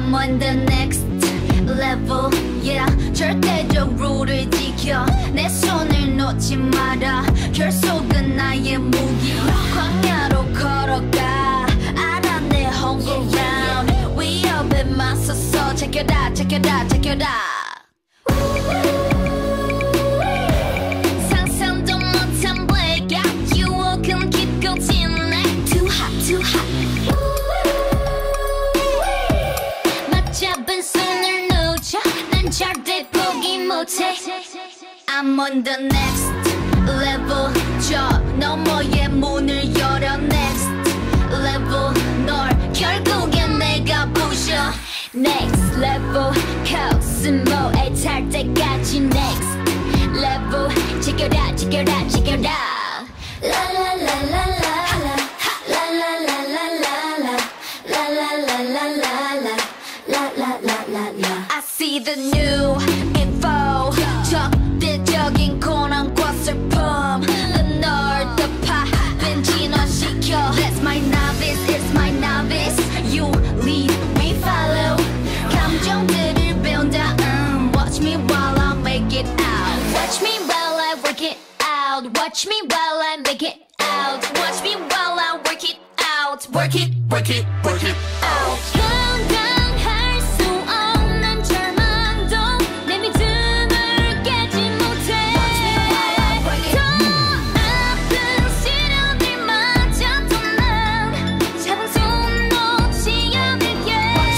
I'm on the next level, yeah. 절대적 룰을 지켜 내 손을 놓지 마라. 결속은 나의 무기. 광야로 걸어가 알아 내 home ground. 위협에 맞서서 check it out, check it out, check it out. 상상도 못한 blackout. 유혹은 깊고 진해. Too hot, too hot. 맞잡은 손을 놓쳐 난 절대 포기 못해. I'm on the next level. 저 너머의 문을 열어 next level. 널 결국엔 내가 부셔. Next level. 코스모에 탈 때까지 next level. Check it out, check it out, check it out. La la la la la la. La la la la la la. La la la la la la. La la la la la. I see the new info. 적대적인 고난과 슬픔. 널 덮아 진화시켜. That's my novice, it's my novice. You lead, we follow. 감정들을 배운다. Watch me while I make it out. Watch me while I work it out. Watch me while I make it out. Watch me while I work it out. Work it, work it, work it out. 감당할 수 없는 절망도 내 믿음을 깨지 못해. 더 아픈 시련들마저도 난 잡은 손 놓지 않을게.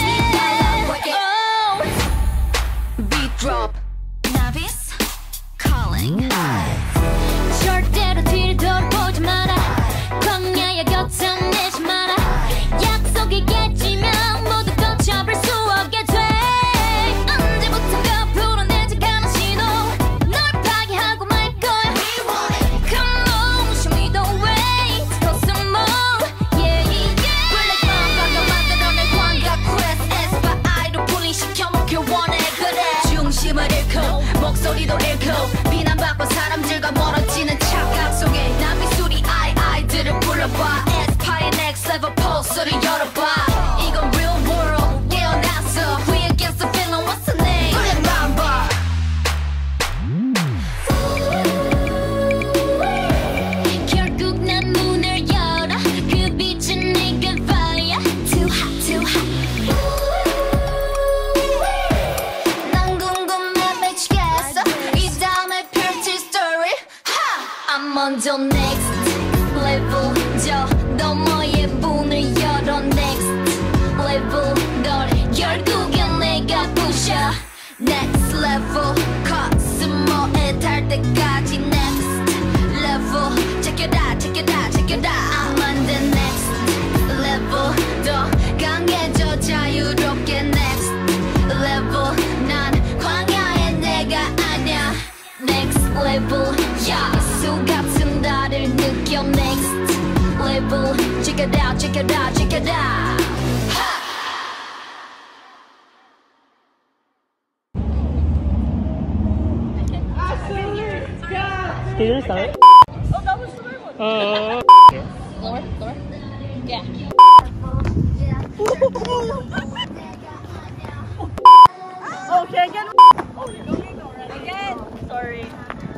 Beat drop. Novice calling. 절대로 뒤를 돌아보지 마라. 광야의 곁을 내지 마라. 약속이 깨지면 모두 걷혀볼 수 없게 돼. 언제부턴가 불어내지 않은 신호. 널 파괴하고 말 거야. Come on, show me the way to some more. Yeah, yeah. Black Mamba가 만들어낸 광각 quest. AESPA 아이로 분리시켜 먹길 원해. 그래 중심을 잃고 목소리도 잃고 비난받고 사람들과 멀어지는 착각 속에 난 미술이 아이들을 불러봐. AESPA의 next level 포스를 열어봐. 이건 real world 깨어났어. We against the feeling, what's the name? Black Mamba. 결국 난 문을 열어. 그 빛은 네가 fire. Too hot, too hot. 난 궁금해 미치겠어. 이 다음에 펼칠 story. I'm on the next level. 저 너머의 문을 열어 next level. 널 결국엔 내가 부셔. Next level. 코스모에 탈 때까지 next level. Check it out, check it out, check it out. I'm on the next level. 더 강해져 자유롭게 next level. 난 광야의 내가 아냐. Next level. 예수 같은 나를 느껴 next level. Check it out, check it out, check it out. Still start? Oh, that was the right one. Lower, Lower? Yeah. Okay, again. Oh, you're going already. Again. Sorry.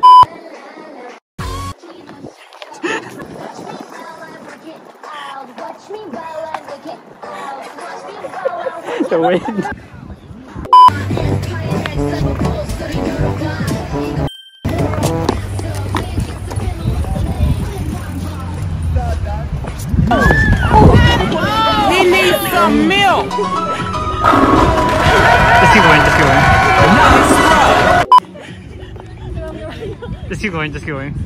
Watch me while I make it out. Watch me while I make it out. the wind. We need some milk. Just keep going, just keep going. Just keep going, just keep going.